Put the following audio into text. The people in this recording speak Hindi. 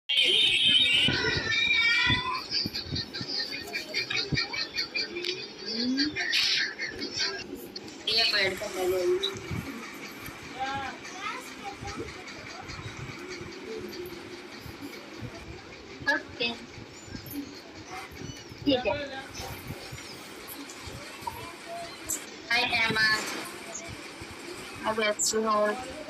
ये को ऐड कर लेंगे। ओके ठीक है। हाय एमा, अब अच्छी हो।